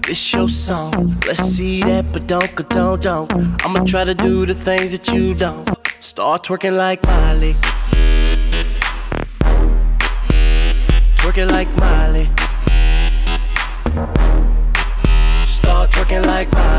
This your song, let's see that, but don't. I'ma try to do the things that you don't. Start twerking like Miley, twerking like Miley. Start twerking like Miley.